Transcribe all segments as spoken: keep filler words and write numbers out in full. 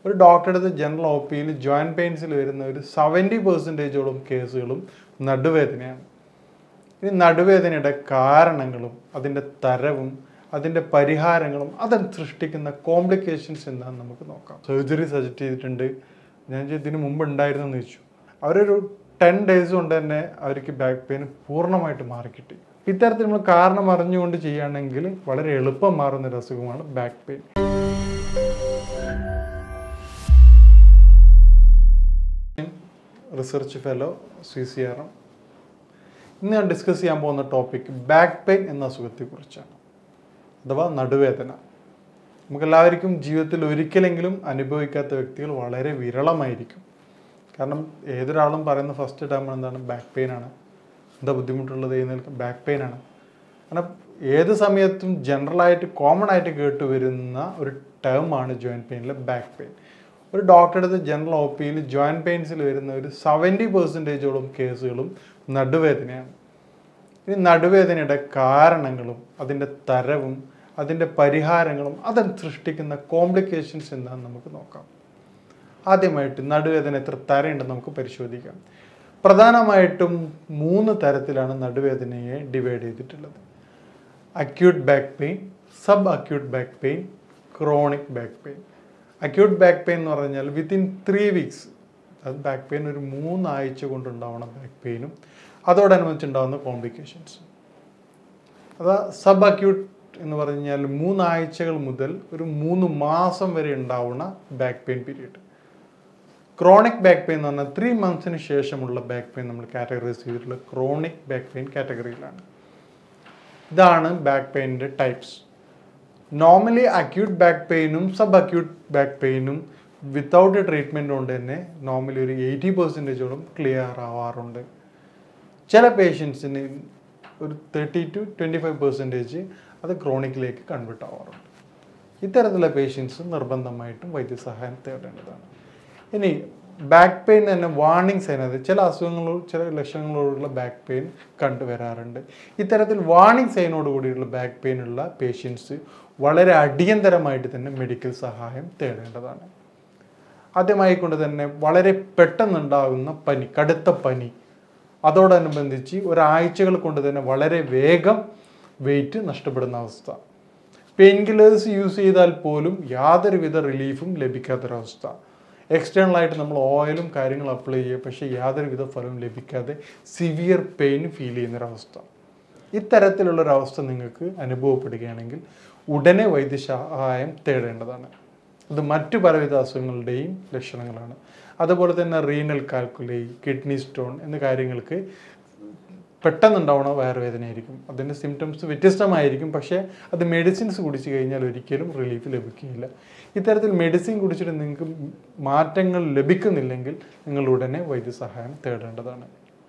ഒരു ഡോക്ടറുടെ അടുത്ത് ജനറൽ ഒ പിയിൽ ജോയിൻറ്റ് പെയിൻസിൽ വരുന്ന ഒരു സെവൻറ്റി പെർസെൻറ്റേജോളം കേസുകളും നടുവേദനയാണ്. ഇനി നടുവേദനയുടെ കാരണങ്ങളും അതിൻ്റെ തരവും അതിൻ്റെ പരിഹാരങ്ങളും അത് സൃഷ്ടിക്കുന്ന കോംപ്ലിക്കേഷൻസ് എന്താണെന്ന് നമുക്ക് നോക്കാം. സർജറി സജസ്റ്റ് ചെയ്തിട്ടുണ്ട്. ഞാൻ ഇതിന് മുമ്പ് ഉണ്ടായിരുന്നെന്ന് വെച്ചു. അവരൊരു ടെൻ ഡേയ്സ് കൊണ്ട് തന്നെ അവർക്ക് ബാക്ക് പെയിൻ പൂർണ്ണമായിട്ട് മാറിക്കിട്ടി. ഇത്തരത്തിൽ നമ്മൾ കാരണം അറിഞ്ഞുകൊണ്ട് ചെയ്യുകയാണെങ്കിൽ വളരെ എളുപ്പം മാറുന്ന ഒരു അസുഖമാണ് back pain. Research fellow C C R M. ഇന്ന് ഞാൻ ഡിസ്കസ് ചെയ്യാൻ പോകുന്ന ടോപ്പിക് ബാക്ക് പെയിൻ എന്ന അസുഖത്തെക്കുറിച്ചാണ്, അഥവാ നടുവേദന. നമുക്കെല്ലാവർക്കും ജീവിതത്തിൽ ഒരിക്കലെങ്കിലും അനുഭവിക്കാത്ത വ്യക്തികൾ വളരെ വിരളമായിരിക്കും. കാരണം ഏതൊരാളും പറയുന്ന ഫസ്റ്റ് ടേം എന്താണ്? ബാക്ക് പെയിൻ ആണ്. എന്താ ബുദ്ധിമുട്ടുള്ളത്? എഴുന്നേൽക്കാൻ ബാക്ക് പെയിൻ ആണ്. കാരണം ഏത് സമയത്തും ജനറലായിട്ട് കോമൺ ആയിട്ട് കേട്ട് വരുന്ന ഒരു ടേമാണ് ജോയിൻറ്റ് പെയിനിലെ ബാക്ക് പെയിൻ. ഒരു ഡോക്ടറുടെ അടുത്ത് ജനറൽ ഒ പിയിൽ ജോയിൻറ്റ് പെയിൻസിൽ വരുന്ന ഒരു സെവൻറ്റി പെർസെൻറ്റേജോളം കേസുകളും നടുവേദനയാണ്. ഇനി നടുവേദനയുടെ കാരണങ്ങളും അതിൻ്റെ തരവും അതിൻ്റെ പരിഹാരങ്ങളും അത് സൃഷ്ടിക്കുന്ന കോംപ്ലിക്കേഷൻസ് എന്താണെന്ന് നമുക്ക് നോക്കാം. ആദ്യമായിട്ട് നടുവേദന എത്ര തരമുണ്ടെന്ന് നമുക്ക് പരിശോധിക്കാം. പ്രധാനമായിട്ടും മൂന്ന് തരത്തിലാണ് നടുവേദനയെ ഡിവൈഡ് ചെയ്തിട്ടുള്ളത്: acute back pain, sub acute back pain, chronic back pain. Acute back pain എന്ന് പറഞ്ഞാൽ വിത്തിൻ ത്രീ വീക്സ് അത് ബാക്ക് പെയിൻ ഒരു മൂന്നാഴ്ച കൊണ്ടുണ്ടാവുന്ന ബാക്ക് പെയിനും അതോടനുബന്ധിച്ചുണ്ടാകുന്ന കോംപ്ലിക്കേഷൻസ്. അതാ സബ് അക്യൂട്ട് എന്ന് പറഞ്ഞാൽ മൂന്നാഴ്ചകൾ മുതൽ ഒരു മൂന്ന് മാസം വരെ ഉണ്ടാവുന്ന back pain period. Chronic back pain എന്ന് പറഞ്ഞാൽ ത്രീ മന്ത്സിന് ശേഷമുള്ള ബാക്ക് പെയിൻ നമ്മൾ കാറ്റഗറൈസ് ചെയ്തിട്ടുള്ള ക്രോണിക് ബാക്ക് പെയിൻ കാറ്റഗറിയിലാണ്. ഇതാണ് back പെയിനിൻ്റെ types. Normally acute back പെയിനും സബ് അക്യൂട്ട് ബാക്ക് പെയിനും വിത്തൗട്ട് ട്രീറ്റ്മെൻറ്റ് കൊണ്ട് തന്നെ നോർമലി ഒരു എയ്റ്റി പെർസെൻറ്റേജോളം ക്ലിയർ ആവാറുണ്ട്. ചില പേഷ്യൻസിന് ഒരു thirty to twenty five percentage അത് ക്രോണിക്കിലേക്ക് കൺവേർട്ട് ആവാറുണ്ട്. ഇത്തരത്തിലുള്ള പേഷ്യൻസ് നിർബന്ധമായിട്ടും വൈദ്യസഹായം തേടേണ്ടതാണ്. ഇനി ബാക്ക് പെയിൻ തന്നെ വാർണിംഗ് സൈൻ, അത് ചില അസുഖങ്ങളോ ചില ലക്ഷണങ്ങളോടുള്ള ബാക്ക് പെയിൻ കണ്ടുവരാറുണ്ട്. ഇത്തരത്തിൽ വാർണിംഗ് സൈനോട് കൂടിയുള്ള ബാക്ക് പെയിൻ ഉള്ള പേഷ്യൻസ് വളരെ അടിയന്തരമായിട്ട് തന്നെ മെഡിക്കൽ സഹായം തേടേണ്ടതാണ്. ആദ്യമായി കൊണ്ട് തന്നെ വളരെ പെട്ടെന്നുണ്ടാകുന്ന പനി, കടുത്ത പനി, അതോടനുബന്ധിച്ച് ഒരാഴ്ചകൾ കൊണ്ട് തന്നെ വളരെ വേഗം വെയിറ്റ് നഷ്ടപ്പെടുന്ന അവസ്ഥ, പെയിൻ കില്ലേഴ്സ് യൂസ് ചെയ്താൽ പോലും യാതൊരുവിധ റിലീഫും ലഭിക്കാത്തൊരവസ്ഥ, എക്സ്റ്റേണലായിട്ട് നമ്മൾ ഓയിലും കാര്യങ്ങളും അപ്ലൈ ചെയ്യുക പക്ഷേ യാതൊരുവിധ ഫലവും ലഭിക്കാതെ സിവിയർ പെയിൻ ഫീൽ ചെയ്യുന്നൊരവസ്ഥ. ഇത്തരത്തിലുള്ളൊരവസ്ഥ നിങ്ങൾക്ക് അനുഭവപ്പെടുകയാണെങ്കിൽ ഉടനെ വൈദ്യസഹായം തേടേണ്ടതാണ്. അത് മറ്റു പലവിധ അസുഖങ്ങളുടെയും ലക്ഷണങ്ങളാണ്. അതുപോലെ തന്നെ റീനൽ കാൽക്കുലൈ, കിഡ്നി സ്റ്റോൺ എന്ന കാര്യങ്ങൾക്ക് പെട്ടെന്നുണ്ടാവുന്ന വയറുവേദനയായിരിക്കും. അതിൻ്റെ സിംറ്റംസ് വ്യത്യസ്തമായിരിക്കും, പക്ഷേ അത് മെഡിസിൻസ് കുടിച്ച് കഴിഞ്ഞാൽ ഒരിക്കലും റിലീഫ് ലഭിക്കുകയില്ല. ഇത്തരത്തിൽ മെഡിസിൻ കുടിച്ചിട്ട് നിങ്ങൾക്ക് മാറ്റങ്ങൾ ലഭിക്കുന്നില്ലെങ്കിൽ നിങ്ങൾ ഉടനെ വൈദ്യസഹായം തേടേണ്ടതാണ്.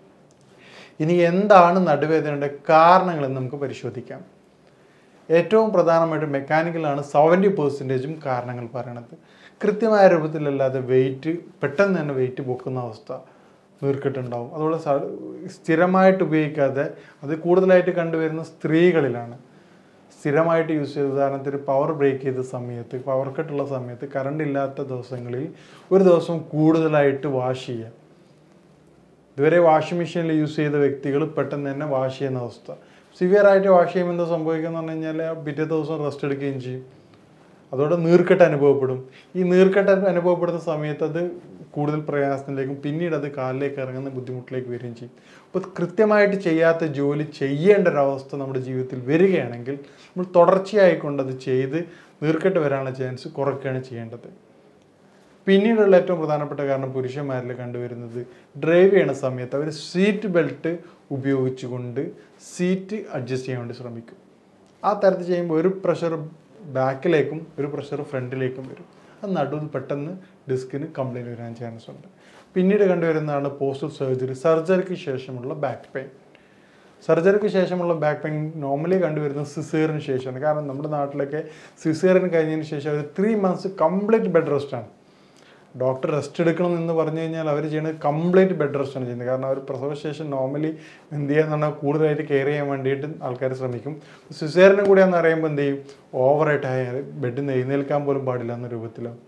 ഇനി എന്താണ് നടുവേദനയുടെ കാരണങ്ങളെന്ന് നമുക്ക് പരിശോധിക്കാം. ഏറ്റവും പ്രധാനമായിട്ട് മെക്കാനിക്കലാണ് സെവൻറ്റി പെർസെൻറ്റേജും കാരണങ്ങൾ പറയണത്. കൃത്യമായ രൂപത്തിലല്ലാതെ വെയിറ്റ് പെട്ടെന്ന് തന്നെ വെയിറ്റ് പൊക്കുന്ന അവസ്ഥ, നീർക്കെട്ടുണ്ടാവും. അതുപോലെ സ്ഥിരമായിട്ട് ഉപയോഗിക്കാതെ, അത് കൂടുതലായിട്ട് കണ്ടുവരുന്ന സ്ത്രീകളിലാണ്. സ്ഥിരമായിട്ട് യൂസ് ചെയ്ത് ഉദാഹരണത്തിന് പവർ ബ്രേക്ക് ചെയ്ത സമയത്ത്, പവർ കട്ടുള്ള സമയത്ത്, കറണ്ട് ഇല്ലാത്ത ദിവസങ്ങളിൽ ഒരു ദിവസം കൂടുതലായിട്ട് വാഷ് ചെയ്യുക. ഇതുവരെ വാഷിംഗ് മെഷീനിൽ യൂസ് ചെയ്ത വ്യക്തികൾ പെട്ടെന്ന് തന്നെ വാഷ് ചെയ്യുന്ന അവസ്ഥ. സിവിയർ ആയിട്ട് വാഷ് ചെയ്യുമ്പോൾ എന്താ സംഭവിക്കുക എന്ന് പറഞ്ഞു കഴിഞ്ഞാൽ പിറ്റേ ദിവസം റെസ്റ്റ് എടുക്കുകയും ചെയ്യും. അതോടെ നീർക്കെട്ട് അനുഭവപ്പെടും. ഈ നീർക്കെട്ട് അനുഭവപ്പെടുന്ന സമയത്ത് അത് കൂടുതൽ പ്രയാസത്തിലേക്കും പിന്നീട് അത് കാലിലേക്ക് ഇറങ്ങുന്ന ബുദ്ധിമുട്ടിലേക്ക് വരികയും ചെയ്യും. അപ്പോൾ കൃത്യമായിട്ട് ചെയ്യാത്ത ജോലി ചെയ്യേണ്ട ഒരവസ്ഥ നമ്മുടെ ജീവിതത്തിൽ വരികയാണെങ്കിൽ നമ്മൾ തുടർച്ചയായിക്കൊണ്ടത് ചെയ്ത് നീർക്കെട്ട് വരാനുള്ള ചാൻസ് കുറയ്ക്കുകയാണ് ചെയ്യേണ്ടത്. പിന്നീടുള്ള ഏറ്റവും പ്രധാനപ്പെട്ട കാരണം പുരുഷന്മാരിൽ കണ്ടുവരുന്നത് ഡ്രൈവ് ചെയ്യുന്ന സമയത്ത് അവർ സീറ്റ് ബെൽറ്റ് ഉപയോഗിച്ചുകൊണ്ട് സീറ്റ് അഡ്ജസ്റ്റ് ചെയ്യാൻ വേണ്ടി ശ്രമിക്കും. ആ തരത്തിൽ ചെയ്യുമ്പോൾ ഒരു പ്രഷർ ബാക്കിലേക്കും ഒരു പ്രഷർ ഫ്രണ്ടിലേക്കും വരും. അത് നടുവിൽ പെട്ടെന്ന് ഡിസ്കിന് കംപ്ലൈൻറ്റ് വരാൻ ചാൻസ് ഉണ്ട്. പിന്നീട് കണ്ടുവരുന്നതാണ് പോസ്റ്റ് സർജറി, സർജറിക്ക് ശേഷമുള്ള ബാക്ക് പെയിൻ. സർജറിക്ക് ശേഷമുള്ള ബാക്ക് പെയിൻ നോർമലി കണ്ടുവരുന്നത് സിസേറിന് ശേഷമാണ്. കാരണം നമ്മുടെ നാട്ടിലൊക്കെ സിസേറിന് കഴിഞ്ഞതിന് ശേഷം ഒരു ത്രീ മന്ത്സ് കംപ്ലീറ്റ് ബെഡ് റെസ്റ്റാണ്. ഡോക്ടർ റെസ്റ്റ് എടുക്കണം എന്ന് പറഞ്ഞു കഴിഞ്ഞാൽ അവർ ചെയ്യുന്നത് കംപ്ലീറ്റ് ബെഡ് റെസ്റ്റാണ് ചെയ്യുന്നത്. കാരണം അവർ പ്രസവശേഷം നോർമലി എന്ത് ചെയ്യാന്ന് പറഞ്ഞാൽ കൂടുതലായിട്ട് കെയർ ചെയ്യാൻ വേണ്ടിയിട്ട് ആൾക്കാർ ശ്രമിക്കും. സിസേറിനും കൂടി എന്ന് അറിയുമ്പോൾ എന്ത് ചെയ്യും, ഓവറായിട്ട് ബെഡിൽ നിന്ന് എഴുന്നേൽക്കാൻ പോലും പാടില്ല എന്ന രൂപത്തിലാണ്.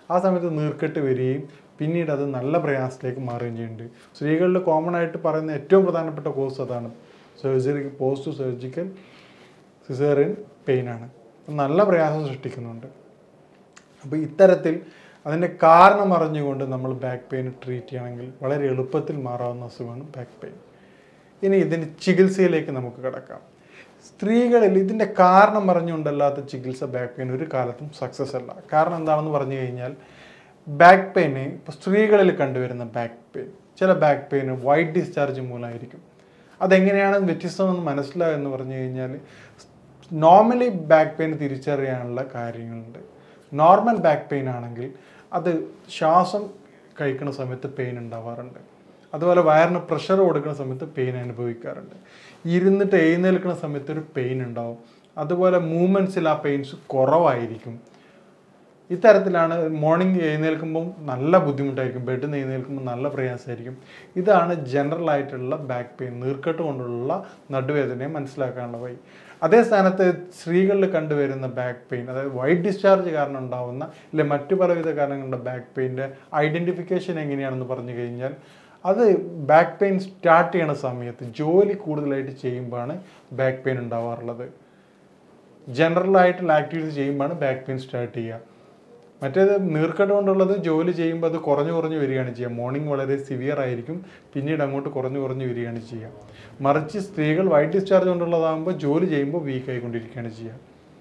ആ സമയത്ത് നീർക്കെട്ട് വരികയും പിന്നീട് അത് നല്ല പ്രയാസത്തിലേക്ക് മാറുകയും ചെയ്യുന്നുണ്ട്. സ്ത്രീകളിൽ കോമൺ ആയിട്ട് പറയുന്ന ഏറ്റവും പ്രധാനപ്പെട്ട കോഴ്സ് അതാണ്, സർജറി പോസ്റ്റ് സർജിക്കൽ സിസേറിയൻ പെയിനാണ്. നല്ല പ്രയാസം സൃഷ്ടിക്കുന്നുണ്ട്. അപ്പോൾ ഇത്തരത്തിൽ അതിൻ്റെ കാരണം അറിഞ്ഞുകൊണ്ട് നമ്മൾ ബാക്ക് പെയിൻ ട്രീറ്റ് ചെയ്യണമെങ്കിൽ വളരെ എളുപ്പത്തിൽ മാറാവുന്ന അസുഖമാണ് ബാക്ക് പെയിൻ. ഇനി ഇതിൻ്റെ ചികിത്സയിലേക്ക് നമുക്ക് കിടക്കാം. സ്ത്രീകളിൽ ഇതിൻ്റെ കാരണം അറിഞ്ഞുകൊണ്ടല്ലാത്ത ചികിത്സ ബാക്ക് പെയിൻ ഒരു കാലത്തും സക്സസ് അല്ല. കാരണം എന്താണെന്ന് പറഞ്ഞു കഴിഞ്ഞാൽ, ബാക്ക് പെയിന് ഇപ്പോൾ സ്ത്രീകളിൽ കണ്ടുവരുന്ന ബാക്ക് പെയിൻ, ചില ബാക്ക് പെയിന് വൈറ്റ് ഡിസ്ചാർജ് മൂലമായിരിക്കും. അതെങ്ങനെയാണ് വ്യത്യസ്തമെന്ന് മനസ്സിലാകുക എന്ന് പറഞ്ഞു കഴിഞ്ഞാൽ, നോർമലി ബാക്ക് പെയിൻ തിരിച്ചറിയാനുള്ള കാര്യങ്ങളുണ്ട്. നോർമൽ ബാക്ക് പെയിൻ ആണെങ്കിൽ അത് ശ്വാസം കഴിക്കുന്ന സമയത്ത് പെയിൻ ഉണ്ടാവാറുണ്ട്. അതുപോലെ വയറിന് പ്രഷർ കൊടുക്കുന്ന സമയത്ത് പെയിൻ അനുഭവിക്കാറുണ്ട്. ഇരുന്നിട്ട് എഴുന്നേൽക്കുന്ന സമയത്ത് ഒരു പെയിൻ ഉണ്ടാവും. അതുപോലെ മൂവ്മെൻറ്റ്സിൽ ആ പെയിൻസ് കുറവായിരിക്കും. ഇത്തരത്തിലാണ് മോർണിംഗ് എഴുന്നേൽക്കുമ്പം നല്ല ബുദ്ധിമുട്ടായിരിക്കും, ബെഡിൽ നിന്ന് എഴുന്നേൽക്കുമ്പോൾ നല്ല പ്രയാസമായിരിക്കും. ഇതാണ് ജനറൽ ആയിട്ടുള്ള ബാക്ക് പെയിൻ, നീർക്കെട്ട് കൊണ്ടുള്ള നടുവേദനയെ മനസ്സിലാക്കാനുള്ള വഴി. അതേ സ്ഥാനത്ത് സ്ത്രീകളിൽ കണ്ടുവരുന്ന ബാക്ക് പെയിൻ, അതായത് വൈറ്റ് ഡിസ്ചാർജ് കാരണം ഉണ്ടാവുന്ന അല്ലെ മറ്റു പലവിധ കാരണങ്ങളുടെ ബാക്ക് പെയിൻ്റെ ഐഡൻറ്റിഫിക്കേഷൻ എങ്ങനെയാണെന്ന് പറഞ്ഞു കഴിഞ്ഞാൽ, അത് ബാക്ക് പെയിൻ സ്റ്റാർട്ട് ചെയ്യണ സമയത്ത് ജോലി കൂടുതലായിട്ട് ചെയ്യുമ്പോഴാണ് ബാക്ക് പെയിൻ ഉണ്ടാവാറുള്ളത്. ജനറൽ ആയിട്ടുള്ള ആക്ടിവിറ്റീസ് ചെയ്യുമ്പോഴാണ് ബാക്ക് പെയിൻ സ്റ്റാർട്ട് ചെയ്യുക. മറ്റേത് നീർക്കെട്ട് കൊണ്ടുള്ളത് ജോലി ചെയ്യുമ്പോൾ അത് കുറഞ്ഞു കുറഞ്ഞു വരികയാണ് ചെയ്യുക. മോർണിംഗ് വളരെ സിവിയർ ആയിരിക്കും, പിന്നീട് അങ്ങോട്ട് കുറഞ്ഞു കുറഞ്ഞു വരികയാണ് ചെയ്യുക. മറിച്ച് സ്ത്രീകൾ വൈറ്റ് ഡിസ്ചാർജ് കൊണ്ടുള്ളതാകുമ്പോൾ ജോലി ചെയ്യുമ്പോൾ വീക്ക് ആയിക്കൊണ്ടിരിക്കുകയാണ് ചെയ്യുക.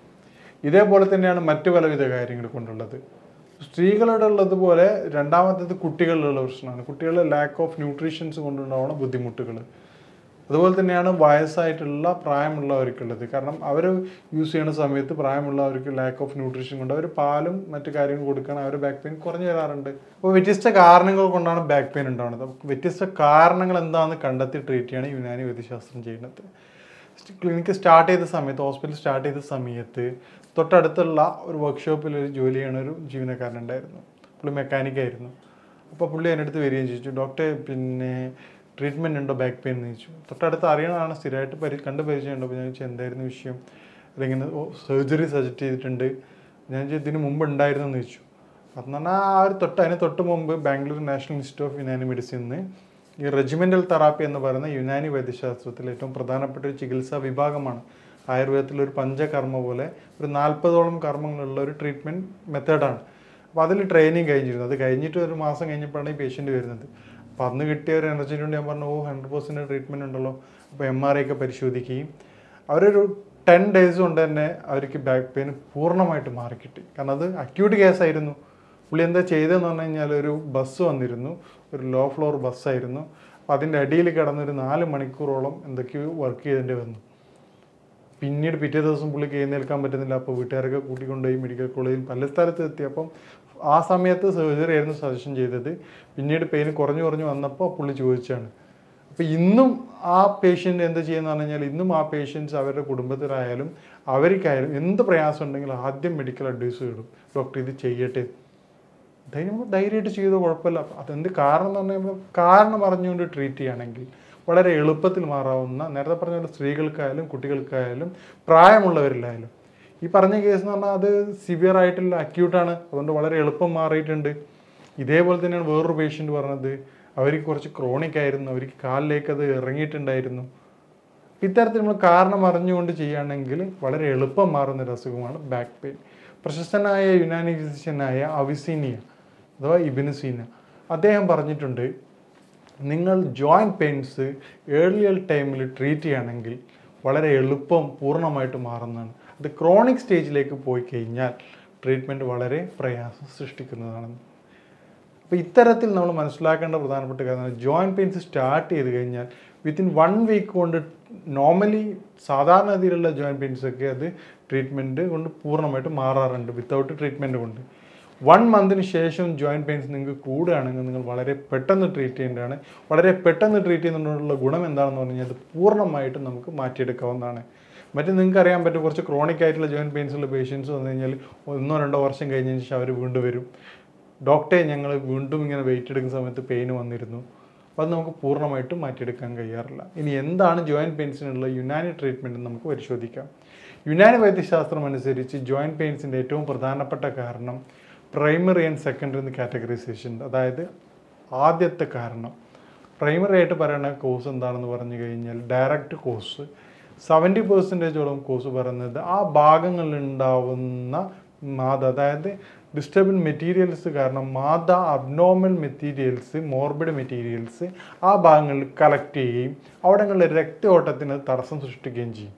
ഇതേപോലെ തന്നെയാണ് മറ്റു പലവിധ കാര്യങ്ങൾ കൊണ്ടുള്ളത്. സ്ത്രീകളുടെ ഉള്ളതുപോലെ രണ്ടാമത്തേത് കുട്ടികളിലുള്ള പ്രശ്നമാണ്. കുട്ടികളുടെ ലാക്ക് ഓഫ് ന്യൂട്രീഷൻസ് കൊണ്ടുണ്ടാവുന്ന ബുദ്ധിമുട്ടുകൾ. അതുപോലെ തന്നെയാണ് വയസ്സായിട്ടുള്ള പ്രായമുള്ളവർക്കുള്ളത്. കാരണം അവർ യൂസ് ചെയ്യുന്ന സമയത്ത് പ്രായമുള്ളവർക്ക് ലാക്ക് ഓഫ് ന്യൂട്രീഷൻ കൊണ്ട് അവർ പാലും മറ്റു കാര്യങ്ങൾ കൊടുക്കാൻ അവർ ബാക്ക് പെയിൻ കുറഞ്ഞു വരാറുണ്ട്. അപ്പോൾ വ്യത്യസ്ത കാരണങ്ങൾ കൊണ്ടാണ് ബാക്ക് പെയിൻ ഉണ്ടാവുന്നത്. വ്യത്യസ്ത കാരണങ്ങൾ എന്താണെന്ന് കണ്ടെത്തി ട്രീറ്റ് ചെയ്യാണ് യുനാനി വൈദ്യശാസ്ത്രം ചെയ്യുന്നത്. ക്ലിനിക്ക് സ്റ്റാർട്ട് ചെയ്ത സമയത്ത്, ഹോസ്പിറ്റൽ സ്റ്റാർട്ട് ചെയ്ത സമയത്ത് തൊട്ടടുത്തുള്ള ഒരു വർക്ക്ഷോപ്പിൽ ഒരു ജോലി ചെയ്യുന്ന ഒരു ജീവനക്കാരനുണ്ടായിരുന്നു. പുള്ളി മെക്കാനിക്കായിരുന്നു. അപ്പോൾ പുള്ളി എൻ്റെ അടുത്ത് വരികയും ചോദിച്ചു, ഡോക്ടറെ പിന്നെ ട്രീറ്റ്മെൻറ്റ് ഉണ്ടോ ബാക്ക് പെയിൻ എന്ന് ചോദിച്ചു. തൊട്ടടുത്ത് അറിയണതാണ്, സ്ഥിരമായിട്ട് പരി കണ്ട് പരിചയമുണ്ടോ? അപ്പോൾ ഞാൻ ചോദിച്ചാൽ എന്തായിരുന്നു വിഷയം, അല്ലെങ്കിൽ സർജറി സജസ്റ്റ് ചെയ്തിട്ടുണ്ട്. ഞാൻ ചോദിച്ചു ഇതിന് മുമ്പ് ഉണ്ടായിരുന്നു എന്ന് ചോദിച്ചു. അതെന്ന് പറഞ്ഞാൽ ആ ഒരു തൊട്ട് അതിന് തൊട്ട് മുമ്പ് Bangalore national institute of Unani മെഡിസിനിൽ ഈ റെജിമെൻ്റൽ തെറാപ്പി എന്ന് പറയുന്ന യുനാനി വൈദ്യശാസ്ത്രത്തിൽ ഏറ്റവും പ്രധാനപ്പെട്ട ഒരു ചികിത്സാ വിഭാഗമാണ്. ആയുർവേദത്തിൽ ഒരു പഞ്ചകർമ്മ പോലെ ഒരു നാൽപ്പതോളം കർമ്മങ്ങളുള്ള ഒരു ട്രീറ്റ്മെൻറ്റ് മെത്തേഡാണ്. അപ്പോൾ അതിൽ ട്രെയിനിങ് കഴിഞ്ഞിരുന്നു. അത് കഴിഞ്ഞിട്ട് ഒരു മാസം കഴിഞ്ഞപ്പോഴാണ് ഈ പേഷ്യൻ്റ് വരുന്നത്. അപ്പോൾ അന്ന് കിട്ടിയ ഒരു എനർജി കൊണ്ട് ഞാൻ പറഞ്ഞു, ഓ ഹൺഡ്രഡ് പെർസെൻറ്റ് ട്രീറ്റ്മെൻറ്റ് ഉണ്ടല്ലോ. അപ്പോൾ എം ആർ ഐ ഒക്കെ പരിശോധിക്കുകയും അവരൊരു ടെൻ ഡേയ്സ് കൊണ്ട് തന്നെ അവർക്ക് ബാക്ക് പെയിൻ പൂർണ്ണമായിട്ട് മാറിക്കിട്ടി. കാരണം അത് അക്യൂട്ട് കേസായിരുന്നു. പുള്ളി എന്താ ചെയ്തതെന്ന് പറഞ്ഞു കഴിഞ്ഞാൽ, ഒരു ബസ് വന്നിരുന്നു, ഒരു ലോ ഫ്ലോർ ബസ്സായിരുന്നു. അപ്പോൾ അതിൻ്റെ അടിയിൽ കിടന്നൊരു നാല് മണിക്കൂറോളം എന്തൊക്കെയോ വർക്ക് ചെയ്തേണ്ടി വന്നു. പിന്നീട് പിറ്റേ ദിവസം പുള്ളിക്ക് എഴുന്നേൽക്കാൻ പറ്റുന്നില്ല. അപ്പോൾ വീട്ടുകാരൊക്കെ കൂട്ടിക്കൊണ്ടുപോയി മെഡിക്കൽ കോളേജിൽ പല സ്ഥലത്ത് എത്തി. അപ്പം ആ സമയത്ത് സർജറി ആയിരുന്നു സജഷൻ ചെയ്തത്. പിന്നീട് പെയിൻ കുറഞ്ഞു കുറഞ്ഞു വന്നപ്പോൾ പുള്ളി ചോദിച്ചാണ്. അപ്പോൾ ഇന്നും ആ പേഷ്യൻ്റ് എന്ത് ചെയ്യുന്ന പറഞ്ഞു കഴിഞ്ഞാൽ, ഇന്നും ആ പേഷ്യൻസ് അവരുടെ കുടുംബത്തിലായാലും അവർക്കായാലും എന്ത് പ്രയാസം ഉണ്ടെങ്കിലും ആദ്യം മെഡിക്കൽ അഡ്വൈസ് ഇടും, ഡോക്ടർ ഇത് ചെയ്യട്ടെ. ധൈര്യം ധൈര്യമായിട്ട് ചെയ്തോ, കുഴപ്പമില്ല. അതെന്ത് കാരണം എന്ന് പറഞ്ഞാൽ, കാരണം അറിഞ്ഞുകൊണ്ട് ട്രീറ്റ് ചെയ്യുകയാണെങ്കിൽ വളരെ എളുപ്പത്തിൽ മാറാവുന്ന, നേരത്തെ പറഞ്ഞ പോലെ സ്ത്രീകൾക്കായാലും കുട്ടികൾക്കായാലും പ്രായമുള്ളവരിലായാലും. ഈ പറഞ്ഞ കേസ് എന്ന് പറഞ്ഞാൽ അത് സിവിയർ ആയിട്ടുള്ള അക്യൂട്ടാണ്, അതുകൊണ്ട് വളരെ എളുപ്പം മാറിയിട്ടുണ്ട്. ഇതേപോലെ തന്നെയാണ് വേറൊരു പേഷ്യൻ്റ് പറഞ്ഞത്, അവർക്ക് കുറച്ച് ക്രോണിക് ആയിരുന്നു, അവർക്ക് കാലിലേക്ക് അത് ഇറങ്ങിയിട്ടുണ്ടായിരുന്നു. ഇത്തരത്തിൽ നമ്മൾ കാരണം അറിഞ്ഞുകൊണ്ട് ചെയ്യുകയാണെങ്കിൽ വളരെ എളുപ്പം മാറുന്നൊരു അസുഖമാണ് ബാക്ക് പെയിൻ. പ്രശസ്തനായ യുനാനി ഫിസിഷ്യനായ അവിസീനിയ അഥവാ ഇബ്നു സീന അദ്ദേഹം പറഞ്ഞിട്ടുണ്ട്, നിങ്ങൾ ജോയിൻറ്റ് പെയിൻസ് ഏർലിയർ ടൈമിൽ ട്രീറ്റ് ചെയ്യുകയാണെങ്കിൽ വളരെ എളുപ്പം പൂർണ്ണമായിട്ട് മാറുന്നതാണ്. അത് ക്രോണിക് സ്റ്റേജിലേക്ക് പോയി കഴിഞ്ഞാൽ ട്രീറ്റ്മെൻറ്റ് വളരെ പ്രയാസം സൃഷ്ടിക്കുന്നതാണ്. അപ്പോൾ ഇത്തരത്തിൽ നമ്മൾ മനസ്സിലാക്കേണ്ട പ്രധാനപ്പെട്ട കാര്യം, ജോയിൻറ്റ് പെയിൻസ് സ്റ്റാർട്ട് ചെയ്ത് കഴിഞ്ഞാൽ വിത്തിൻ വൺ വീക്ക് കൊണ്ട് നോർമലി സാധാരണ രീതിയിലുള്ള ജോയിൻറ്റ് പെയിൻസൊക്കെ അത് ട്രീറ്റ്മെൻറ്റ് കൊണ്ട് പൂർണ്ണമായിട്ട് മാറാറുണ്ട്, വിത്തൗട്ട് ട്രീറ്റ്മെൻറ്റ് കൊണ്ട്. വൺ മന്തിന് ശേഷം ജോയിൻറ്റ് പെയിൻസ് നിങ്ങൾക്ക് കൂടുകയാണെങ്കിൽ നിങ്ങൾ വളരെ പെട്ടെന്ന് ട്രീറ്റ് ചെയ്യേണ്ടതാണ്. വളരെ പെട്ടെന്ന് ട്രീറ്റ് ചെയ്യുന്നതിനുള്ള ഗുണം എന്താണെന്ന് പറഞ്ഞു കഴിഞ്ഞാൽ, അത് പൂർണ്ണമായിട്ടും നമുക്ക് മാറ്റിയെടുക്കാവുന്നതാണ്. മറ്റേ നിങ്ങൾക്ക് അറിയാൻ പറ്റും, കുറച്ച് ക്രോണിക് ആയിട്ടുള്ള ജോയിൻറ്റ് പെയിൻസ് ഉള്ള പേഷ്യൻസ് വന്നു കഴിഞ്ഞാൽ ഒന്നോ രണ്ടോ വർഷം കഴിഞ്ഞതിന് ശേഷം അവർ വീണ്ടും വരും, ഡോക്ടറെ ഞങ്ങൾ വീണ്ടും ഇങ്ങനെ വെയിറ്റ് എടുക്കുന്ന സമയത്ത് പെയിൻ വന്നിരുന്നു. അപ്പോൾ അത് നമുക്ക് പൂർണ്ണമായിട്ടും മാറ്റിയെടുക്കാൻ കഴിയാറില്ല. ഇനി എന്താണ് ജോയിൻറ്റ് പെയിൻസിനുള്ള യുനാനി ട്രീറ്റ്മെൻറ്റ് എന്ന് നമുക്ക് പരിശോധിക്കാം. യുനാനി വൈദ്യശാസ്ത്രം അനുസരിച്ച് ജോയിൻറ്റ് പെയിൻസിൻ്റെ ഏറ്റവും പ്രധാനപ്പെട്ട കാരണം പ്രൈമറി ആൻഡ് സെക്കൻഡറി എന്ന് കാറ്റഗറൈസേഷൻ ഉണ്ട്. അതായത് ആദ്യത്തെ കാരണം പ്രൈമറി ആയിട്ട് പറയുന്ന കോസ് എന്താണെന്ന് പറഞ്ഞു കഴിഞ്ഞാൽ ഡയറക്റ്റ് കോസ് സെവൻറ്റി പെർസെൻറ്റേജോളം കോസ് പറയുന്നത് ആ ഭാഗങ്ങളിൽ ഉണ്ടാവുന്ന മാദ, അതായത് ഡിസ്റ്റർബൻ മെറ്റീരിയൽസ് കാരണം മാദ അബ്നോർമൽ മെറ്റീരിയൽസ്, മോർബിഡ് മെറ്റീരിയൽസ് ആ ഭാഗങ്ങളിൽ കളക്ട് ചെയ്യുകയും അവിടങ്ങളിൽ രക്തയോട്ടത്തിന് തടസ്സം സൃഷ്ടിക്കുകയും ചെയ്യും.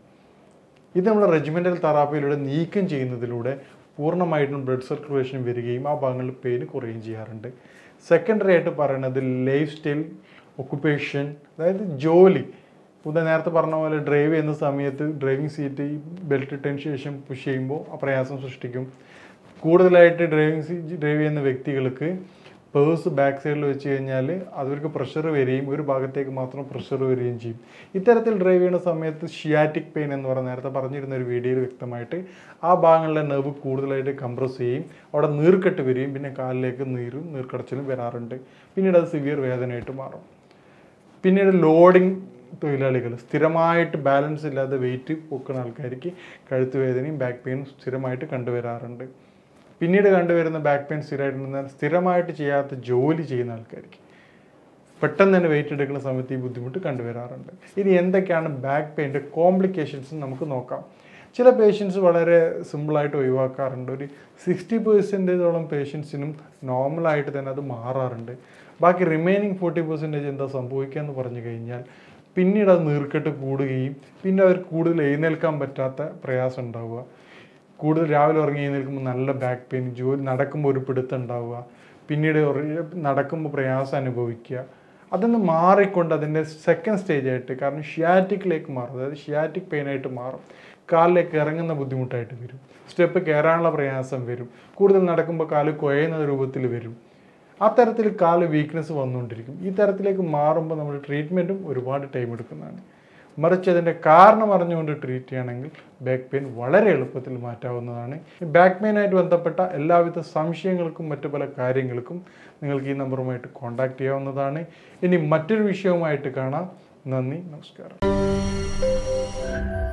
ഇത് നമ്മൾ റെജിമെൻ്റൽ തെറാപ്പിയിലൂടെ നീക്കം ചെയ്യുന്നതിലൂടെ പൂർണ്ണമായിട്ടും ബ്ലഡ് സർക്കുലേഷൻ വരികയും ആ ഭാഗങ്ങളിൽ പെയിൻ കുറയുകയും ചെയ്യാറുണ്ട്. സെക്കൻഡറി ആയിട്ട് പറയുന്നത് ലൈഫ് സ്റ്റൈൽ, ഒക്കുപ്പേഷൻ, അതായത് ജോലി. ഉദാ നേരത്തെ പറഞ്ഞ പോലെ ഡ്രൈവ് ചെയ്യുന്ന സമയത്ത് ഡ്രൈവിംഗ് സീറ്റ് ബെൽറ്റ് ഇട്ടതിന് ശേഷം പുഷ് ചെയ്യുമ്പോൾ ആ പ്രയാസം സൃഷ്ടിക്കും. കൂടുതലായിട്ട് ഡ്രൈവിംഗ് സീറ്റ് ഡ്രൈവ് ചെയ്യുന്ന വ്യക്തികൾക്ക് പേഴ്സ് ബാക്ക് സൈഡിൽ വെച്ച് കഴിഞ്ഞാൽ അവർക്ക് പ്രഷർ വരികയും ഒരു ഭാഗത്തേക്ക് മാത്രം പ്രഷർ വരികയും ചെയ്യും. ഇത്തരത്തിൽ ഡ്രൈവ് ചെയ്യുന്ന സമയത്ത് ഷിയാറ്റിക് പെയിൻ എന്ന് പറഞ്ഞ നേരത്തെ പറഞ്ഞിരുന്ന ഒരു വീഡിയോയിൽ വ്യക്തമായിട്ട് ആ ഭാഗങ്ങളിലെ നെർവ് കൂടുതലായിട്ട് കംപ്രസ് ചെയ്യും, അവിടെ നീർക്കെട്ട് വരികയും പിന്നെ കാലിലേക്ക് നീരും നീർക്കടച്ചിലും വരാറുണ്ട്. പിന്നീട് അത് സിവിയർ വേദനയായിട്ട് മാറും. പിന്നീട് ലോഡിങ് തൊഴിലാളികൾ, സ്ഥിരമായിട്ട് ബാലൻസ് ഇല്ലാതെ വെയിറ്റ് പൊക്കുന്ന ആൾക്കാർക്ക് കഴുത്ത് വേദനയും ബാക്ക് പെയിനും സ്ഥിരമായിട്ട് കണ്ടുവരാറുണ്ട്. പിന്നീട് കണ്ടുവരുന്ന ബാക്ക് പെയിൻ സ്ഥിരമായിട്ട് സ്ഥിരമായിട്ട് ചെയ്യാത്ത ജോലി ചെയ്യുന്ന ആൾക്കാർക്ക് പെട്ടെന്ന് തന്നെ വെയിറ്റ് എടുക്കുന്ന സമയത്ത് ഈ ബുദ്ധിമുട്ട് കണ്ടുവരാറുണ്ട്. ഇനി എന്തൊക്കെയാണ് ബാക്ക് പെയിൻ്റെ കോംപ്ലിക്കേഷൻസ് നമുക്ക് നോക്കാം. ചില പേഷ്യൻസ് വളരെ സിമ്പിളായിട്ട് ഒഴിവാക്കാറുണ്ട്. ഒരു സിക്സ്റ്റി പെർസെൻറ്റേജോളം പേഷ്യൻസിനും നോർമലായിട്ട് തന്നെ അത് മാറാറുണ്ട്. ബാക്കി റിമൈനിങ് ഫോർട്ടി പെർസെൻറ്റേജ് എന്താ സംഭവിക്കുക എന്ന് പറഞ്ഞു കഴിഞ്ഞാൽ പിന്നീട് അത് നീർക്കെട്ട് കൂടുകയും പിന്നെ അവർ കൂടുതൽ എഴുന്നേൽക്കാൻ പറ്റാത്ത പ്രയാസം ഉണ്ടാവുക, കൂടുതൽ രാവിലെ ഉറങ്ങി എഴുന്നേൽക്കുമ്പോൾ നല്ല ബാക്ക് പെയിൻ, ജോലി നടക്കുമ്പോൾ ഒരു പിടുത്തം ഉണ്ടാവുക, പിന്നീട് നടക്കുമ്പോൾ പ്രയാസം അനുഭവിക്കുക. അതൊന്ന് മാറിക്കൊണ്ട് അതിൻ്റെ സെക്കൻഡ് സ്റ്റേജ് ആയിട്ട്, കാരണം ഷിയാറ്റിക്കിലേക്ക് മാറും, അതായത് ഷിയാറ്റിക് പെയിനായിട്ട് മാറും, കാലിലേക്ക് ഇറങ്ങുന്ന ബുദ്ധിമുട്ടായിട്ട് വരും, സ്റ്റെപ്പ് കയറാനുള്ള പ്രയാസം വരും, കൂടുതൽ നടക്കുമ്പോൾ കാല് കുഴയുന്ന രൂപത്തിൽ വരും. ആ തരത്തിൽ കാല് വീക്ക്നെസ് വന്നുകൊണ്ടിരിക്കും. ഈ തരത്തിലേക്ക് മാറുമ്പോൾ നമ്മൾ ട്രീറ്റ്മെൻറ്റും ഒരുപാട് ടൈം എടുക്കുന്നതാണ്. മറിച്ച് അതിൻ്റെ കാരണം അറിഞ്ഞുകൊണ്ട് ട്രീറ്റ് ചെയ്യുകയാണെങ്കിൽ ബാക്ക് പെയിൻ വളരെ എളുപ്പത്തിൽ മാറ്റാവുന്നതാണ്. ബാക്ക് പെയിനായിട്ട് ബന്ധപ്പെട്ട എല്ലാവിധ സംശയങ്ങൾക്കും മറ്റു പല കാര്യങ്ങൾക്കും നിങ്ങൾക്ക് ഈ നമ്പറുമായിട്ട് കോൺടാക്റ്റ് ചെയ്യാവുന്നതാണ്. ഇനി മറ്റൊരു വിഷയവുമായിട്ട് കാണാം. നന്ദി, നമസ്കാരം.